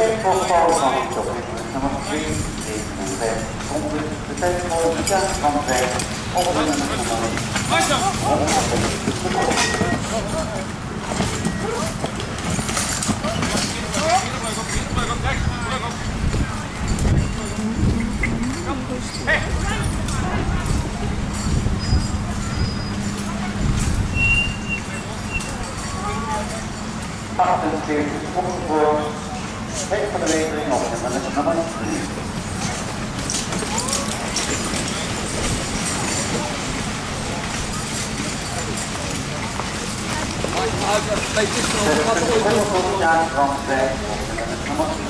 tijd voor Paul van Jopping, nummer 257. Komt de tijd voor Jan van Vijk, op de nummer 78 voor 5 van de wetering op de nummer 3. Jan van Vijk op de nummer 3.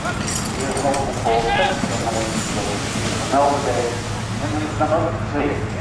Nummer 2.